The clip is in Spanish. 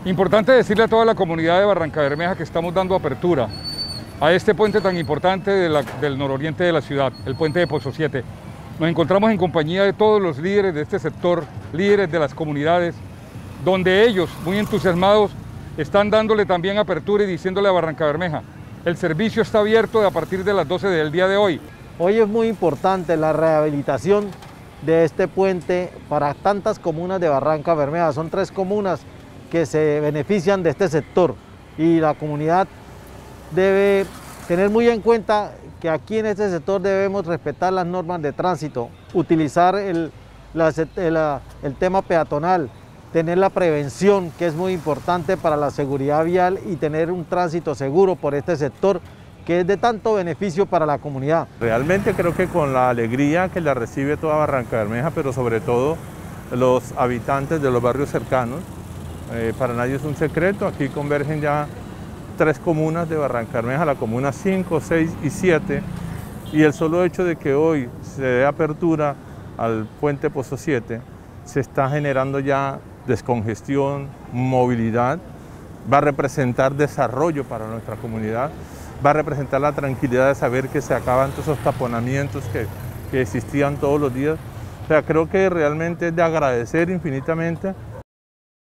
Importante decirle a toda la comunidad de Barrancabermeja que estamos dando apertura a este puente tan importante del nororiente de la ciudad, el puente de Pozo 7. Nos encontramos en compañía de todos los líderes de este sector, líderes de las comunidades, donde ellos, muy entusiasmados, están dándole también apertura y diciéndole a Barrancabermeja: el servicio está abierto a partir de las 12 del día de hoy. Hoy es muy importante la rehabilitación de este puente para tantas comunas de Barrancabermeja. Son 3 comunas que se benefician de este sector y la comunidad debe tener muy en cuenta que aquí en este sector debemos respetar las normas de tránsito, utilizar el tema peatonal, tener la prevención, que es muy importante para la seguridad vial, y tener un tránsito seguro por este sector que es de tanto beneficio para la comunidad. Realmente creo que con la alegría que la recibe toda Barrancabermeja, pero sobre todo los habitantes de los barrios cercanos, para nadie es un secreto, aquí convergen ya 3 comunas de Barrancabermeja, la comuna 5, 6 y 7, y el solo hecho de que hoy se dé apertura al puente Pozo 7, se está generando ya descongestión, movilidad, va a representar desarrollo para nuestra comunidad, va a representar la tranquilidad de saber que se acaban todos esos taponamientos que existían todos los días. O sea, creo que realmente es de agradecer infinitamente